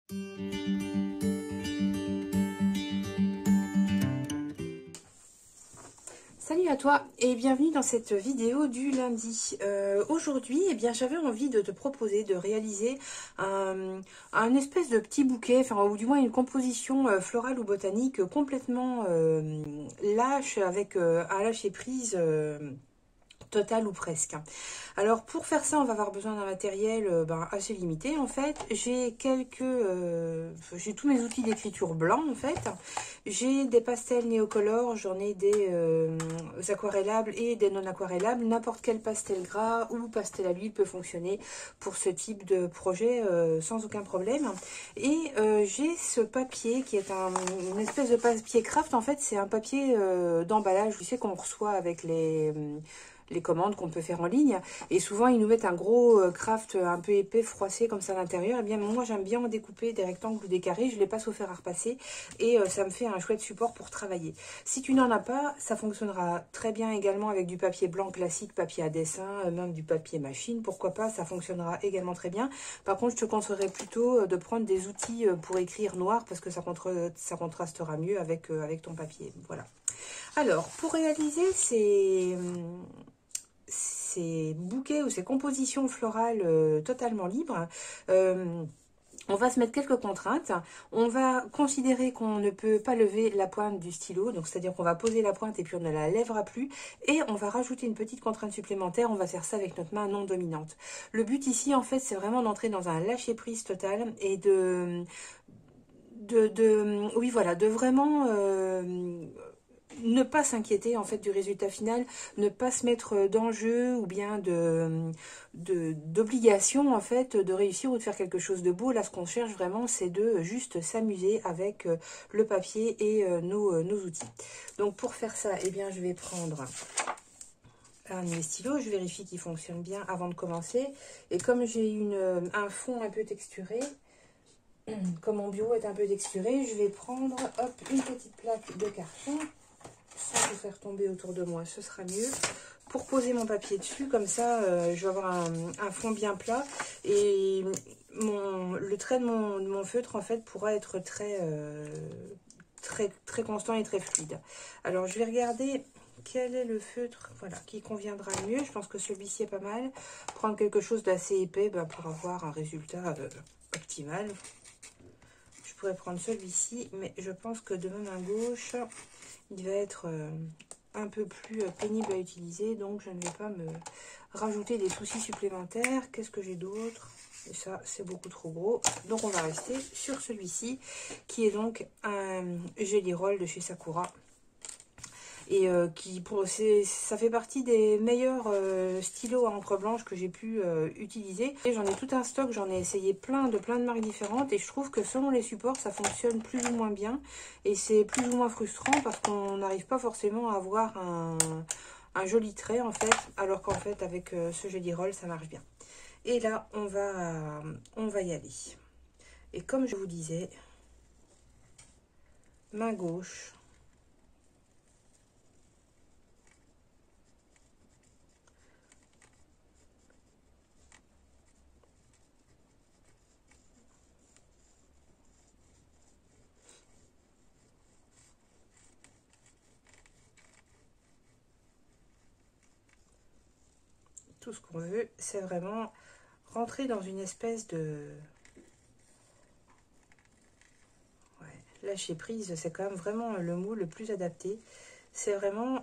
Salut à toi et bienvenue dans cette vidéo du lundi. Aujourd'hui, eh bien, j'avais envie de te proposer de réaliser un espèce de petit bouquet, enfin ou du moins une composition florale ou botanique complètement lâche avec un lâcher prise. Total ou presque. Alors pour faire ça, on va avoir besoin d'un matériel assez limité en fait. J'ai tous mes outils d'écriture blancs en fait. J'ai des pastels néocolores, j'en ai des aquarellables et des non aquarellables. N'importe quel pastel gras ou pastel à l'huile peut fonctionner pour ce type de projet sans aucun problème. Et j'ai ce papier qui est une espèce de papier craft. En fait, c'est un papier d'emballage, tu sais, qu'on reçoit avec les commandes qu'on peut faire en ligne. Et souvent, ils nous mettent un gros craft un peu épais, froissé comme ça à l'intérieur. Et bien, moi, j'aime bien en découper des rectangles ou des carrés. Je les passe au fer à repasser et ça me fait un chouette support pour travailler. Si tu n'en as pas, ça fonctionnera très bien également avec du papier blanc classique, papier à dessin, même du papier machine. Pourquoi pas, ça fonctionnera également très bien. Par contre, je te conseillerais plutôt de prendre des outils pour écrire noir parce que ça contrastera mieux avec ton papier. Voilà. Alors, pour réaliser ces bouquets ou ces compositions florales totalement libres, on va se mettre quelques contraintes. On va considérer qu'on ne peut pas lever la pointe du stylo, donc c'est-à-dire qu'on va poser la pointe et puis on ne la lèvera plus. Et on va rajouter une petite contrainte supplémentaire, on va faire ça avec notre main non dominante. Le but ici, en fait, c'est vraiment d'entrer dans un lâcher-prise total et oui, voilà, de vraiment ne pas s'inquiéter en fait du résultat final, ne pas se mettre d'enjeu ou bien d'obligation en fait de réussir ou de faire quelque chose de beau. Là, ce qu'on cherche vraiment, c'est de juste s'amuser avec le papier et nos outils. Donc pour faire ça, eh bien, je vais prendre un de mes stylos, je vérifie qu'il fonctionne bien avant de commencer. Et comme j'ai un fond un peu texturé, comme mon bureau est un peu texturé, je vais prendre hop, une petite plaque de carton sans tout faire tomber autour de moi, ce sera mieux. Pour poser mon papier dessus, comme ça, je vais avoir un fond bien plat et le trait de mon feutre, en fait, pourra être très constant et très fluide. Alors, je vais regarder quel est le feutre qui conviendra le mieux. Je pense que celui-ci est pas mal. Prendre quelque chose d'assez épais pour avoir un résultat optimal. Je pourrais prendre celui-ci, mais je pense que de ma main gauche, il va être un peu plus pénible à utiliser, donc je ne vais pas me rajouter des soucis supplémentaires. Qu'est-ce que j'ai d'autre? Et ça, c'est beaucoup trop gros. Donc, on va rester sur celui-ci, qui est donc un Jelly Roll de chez Sakura. Et ça fait partie des meilleurs stylos à encre blanche que j'ai pu utiliser. Et j'en ai tout un stock, j'en ai essayé plein de marques différentes et je trouve que selon les supports, ça fonctionne plus ou moins bien. Et c'est plus ou moins frustrant parce qu'on n'arrive pas forcément à avoir un joli trait en fait, alors qu'en fait avec ce Jelly Roll, ça marche bien. Et là, on va y aller. Et comme je vous disais, main gauche. Tout ce qu'on veut, c'est vraiment rentrer dans une espèce de... Ouais, lâcher prise, c'est quand même vraiment le mot le plus adapté. C'est vraiment...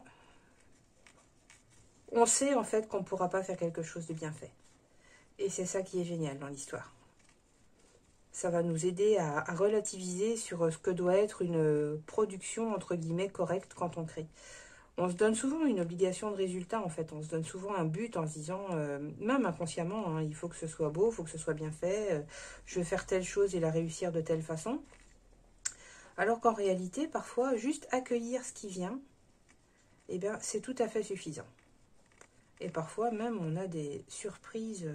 On sait en fait qu'on ne pourra pas faire quelque chose de bien fait. Et c'est ça qui est génial dans l'histoire. Ça va nous aider à relativiser sur ce que doit être une production, entre guillemets, correcte quand on crée. On se donne souvent une obligation de résultat, en fait. On se donne souvent un but en se disant, même inconsciemment, hein, il faut que ce soit beau, il faut que ce soit bien fait, je vais faire telle chose et la réussir de telle façon. Alors qu'en réalité, parfois, juste accueillir ce qui vient, eh bien, c'est tout à fait suffisant. Et parfois, même, on a des surprises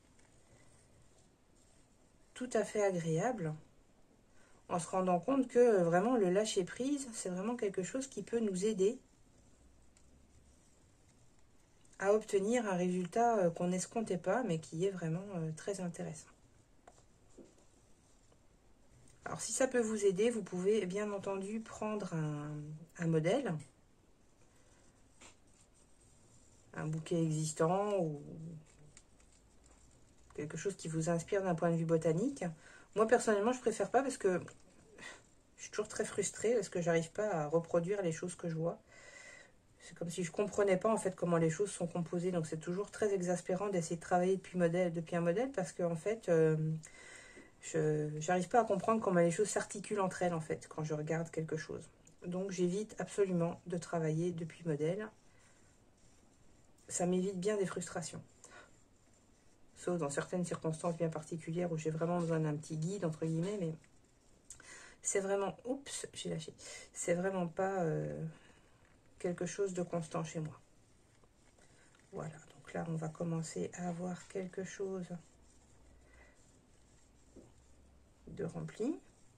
tout à fait agréables, en se rendant compte que vraiment, le lâcher-prise, c'est vraiment quelque chose qui peut nous aider à obtenir un résultat qu'on n'escomptait pas, mais qui est vraiment très intéressant. Alors, si ça peut vous aider, vous pouvez bien entendu prendre un modèle, un bouquet existant ou quelque chose qui vous inspire d'un point de vue botanique. Moi, personnellement, je préfère pas parce que je suis toujours très frustrée parce que j'arrive pas à reproduire les choses que je vois. C'est comme si je comprenais pas en fait comment les choses sont composées. Donc, c'est toujours très exaspérant d'essayer de travailler depuis un modèle parce que en fait, je n'arrive pas à comprendre comment les choses s'articulent entre elles en fait quand je regarde quelque chose. Donc, j'évite absolument de travailler depuis modèle. Ça m'évite bien des frustrations. Sauf dans certaines circonstances bien particulières où j'ai vraiment besoin d'un petit guide, entre guillemets, mais c'est vraiment... Oups, j'ai lâché. C'est vraiment pas quelque chose de constant chez moi. Voilà, donc là, on va commencer à avoir quelque chose de rempli.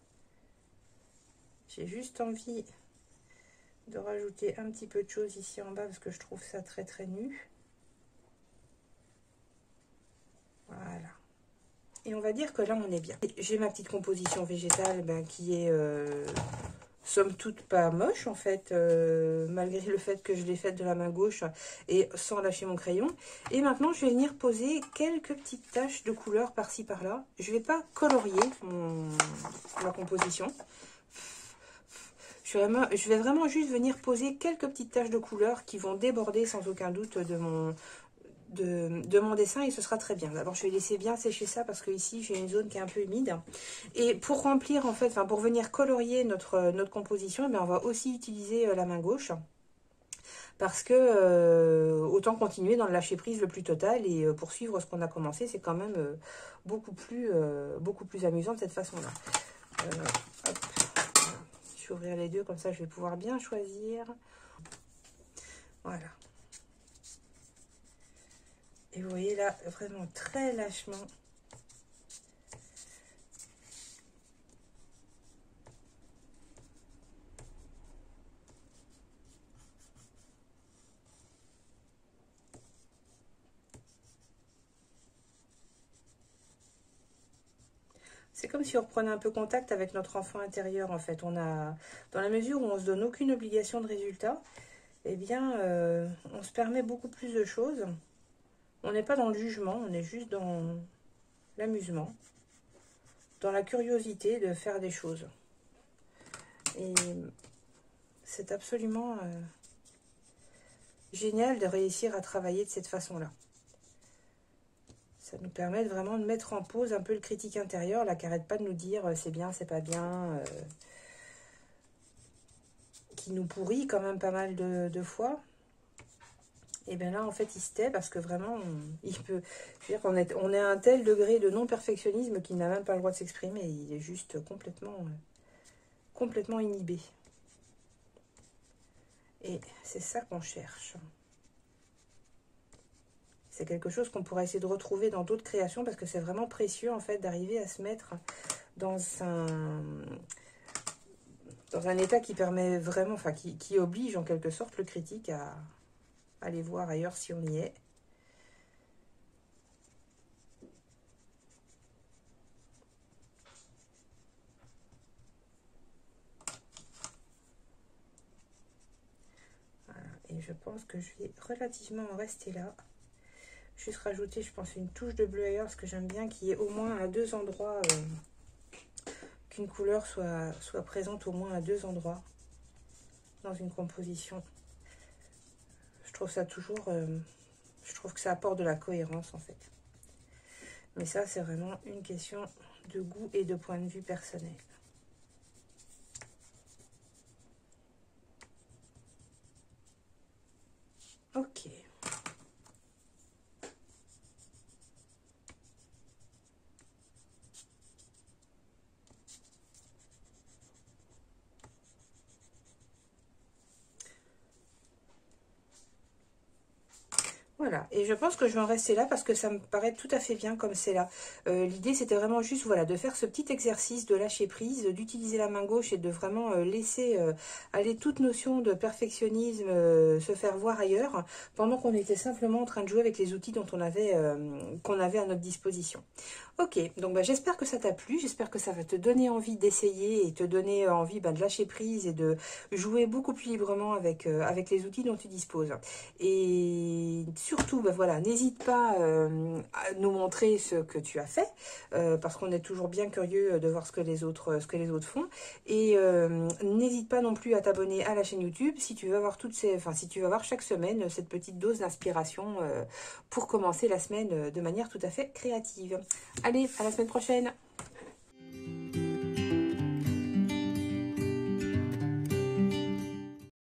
J'ai juste envie de rajouter un petit peu de choses ici en bas parce que je trouve ça très très nu. Voilà. Et on va dire que là, on est bien. J'ai ma petite composition végétale qui est, somme toute, pas moche, en fait, malgré le fait que je l'ai faite de la main gauche et sans lâcher mon crayon. Et maintenant, je vais venir poser quelques petites taches de couleur par-ci, par-là. Je ne vais pas colorier ma composition. Je vais vraiment juste venir poser quelques petites taches de couleur qui vont déborder sans aucun doute de mon dessin et ce sera très bien. D'abord, je vais laisser bien sécher ça parce que ici j'ai une zone qui est un peu humide. Et pour remplir, en fait, enfin pour venir colorier notre composition, on va aussi utiliser la main gauche. Parce que autant continuer dans le lâcher prise le plus total et poursuivre ce qu'on a commencé, c'est quand même beaucoup plus amusant de cette façon-là. Hop. Je vais ouvrir les deux, comme ça je vais pouvoir bien choisir. Voilà. Et vous voyez là, vraiment très lâchement. C'est comme si on reprenait un peu contact avec notre enfant intérieur, en fait. On a, dans la mesure où on ne se donne aucune obligation de résultat, eh bien, on se permet beaucoup plus de choses. On n'est pas dans le jugement, on est juste dans l'amusement, dans la curiosité de faire des choses. Et c'est absolument génial de réussir à travailler de cette façon-là. Ça nous permet vraiment de mettre en pause un peu le critique intérieur, là, qui n'arrête pas de nous dire c'est bien, c'est pas bien, qui nous pourrit quand même pas mal de fois. Et bien là, en fait, il se tait parce que vraiment, il peut... Je veux dire on est à un tel degré de non-perfectionnisme qu'il n'a même pas le droit de s'exprimer. Il est juste complètement inhibé. Et c'est ça qu'on cherche. C'est quelque chose qu'on pourrait essayer de retrouver dans d'autres créations parce que c'est vraiment précieux, en fait, d'arriver à se mettre dans un état qui permet vraiment, enfin, qui oblige en quelque sorte le critique à aller voir ailleurs si on y est. Voilà. Et je pense que je vais relativement en rester là. Juste rajouter, je pense, une touche de bleu ailleurs parce que j'aime bien qu'il y ait au moins à 2 endroits, qu'une couleur soit présente au moins à 2 endroits dans une composition. Je trouve ça toujours... je trouve que ça apporte de la cohérence, en fait. Mais ça, c'est vraiment une question de goût et de point de vue personnel. Ok. Voilà, et je pense que je vais en rester là parce que ça me paraît tout à fait bien comme c'est là. L'idée, c'était vraiment juste, voilà, de faire ce petit exercice de lâcher prise, d'utiliser la main gauche et de vraiment laisser aller toute notion de perfectionnisme se faire voir ailleurs, pendant qu'on était simplement en train de jouer avec les outils dont qu'on avait à notre disposition. Ok, donc bah, j'espère que ça t'a plu, j'espère que ça va te donner envie d'essayer et te donner envie de lâcher prise et de jouer beaucoup plus librement avec les outils dont tu disposes. Et surtout, bah voilà, n'hésite pas à nous montrer ce que tu as fait, parce qu'on est toujours bien curieux de voir ce que les autres font. Et n'hésite pas non plus à t'abonner à la chaîne YouTube si tu veux avoir si tu veux avoir chaque semaine cette petite dose d'inspiration pour commencer la semaine de manière tout à fait créative. Allez, à la semaine prochaine!